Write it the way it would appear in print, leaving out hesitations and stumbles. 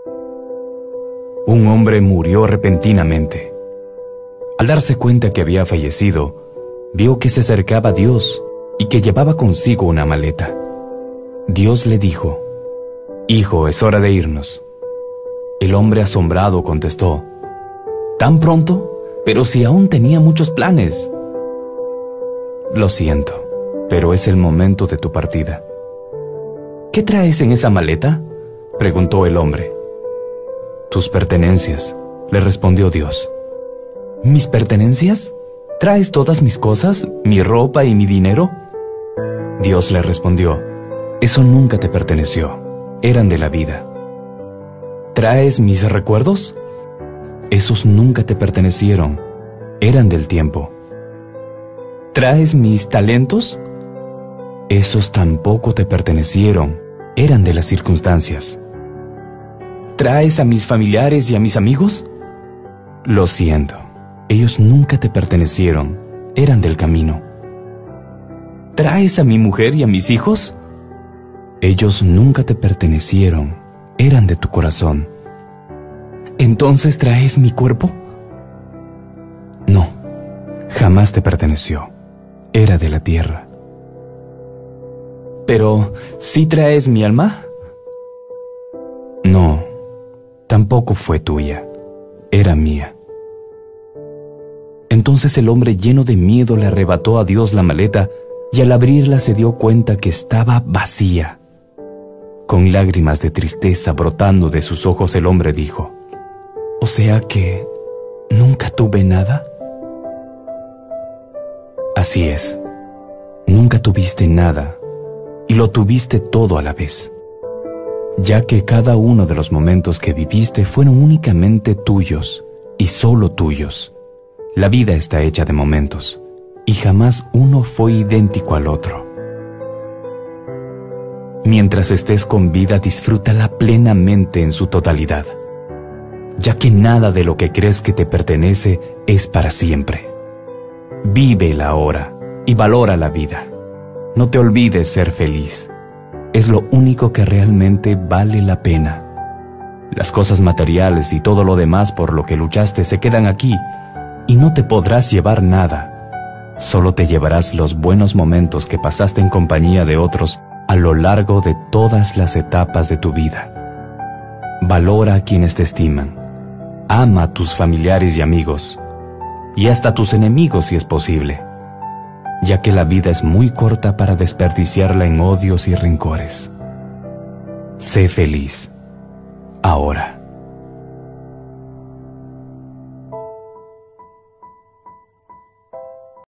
Un hombre murió repentinamente. Al darse cuenta que había fallecido, vio que se acercaba a Dios y que llevaba consigo una maleta. Dios le dijo: «Hijo, es hora de irnos». El hombre asombrado contestó: «¿Tan pronto? Pero si aún tenía muchos planes». «Lo siento, pero es el momento de tu partida». «¿Qué traes en esa maleta?», preguntó el hombre. «Tus pertenencias», le respondió Dios. «¿Mis pertenencias? ¿Traes todas mis cosas, mi ropa y mi dinero?». Dios le respondió: «Eso nunca te perteneció, eran de la vida». «¿Traes mis recuerdos?». «Esos nunca te pertenecieron, eran del tiempo». «¿Traes mis talentos?». «Esos tampoco te pertenecieron, eran de las circunstancias». «¿Traes a mis familiares y a mis amigos?». «Lo siento, ellos nunca te pertenecieron, eran del camino». «¿Traes a mi mujer y a mis hijos?». «Ellos nunca te pertenecieron, eran de tu corazón». «¿Entonces traes mi cuerpo?». «No, jamás te perteneció, era de la tierra». «¿Pero sí traes mi alma?». «No, tampoco fue tuya, era mía». Entonces el hombre, lleno de miedo, le arrebató a Dios la maleta y al abrirla se dio cuenta que estaba vacía. Con lágrimas de tristeza brotando de sus ojos, el hombre dijo: «¿O sea que nunca tuve nada?». Así es, nunca tuviste nada y lo tuviste todo a la vez, ya que cada uno de los momentos que viviste fueron únicamente tuyos y solo tuyos. La vida está hecha de momentos y jamás uno fue idéntico al otro. Mientras estés con vida, disfrútala plenamente en su totalidad, ya que nada de lo que crees que te pertenece es para siempre. Vive el ahora y valora la vida. No te olvides ser feliz. Es lo único que realmente vale la pena. Las cosas materiales y todo lo demás por lo que luchaste se quedan aquí y no te podrás llevar nada. Solo te llevarás los buenos momentos que pasaste en compañía de otros a lo largo de todas las etapas de tu vida. Valora a quienes te estiman. Ama a tus familiares y amigos, y hasta a tus enemigos si es posible, ya que la vida es muy corta para desperdiciarla en odios y rencores. Sé feliz, ahora.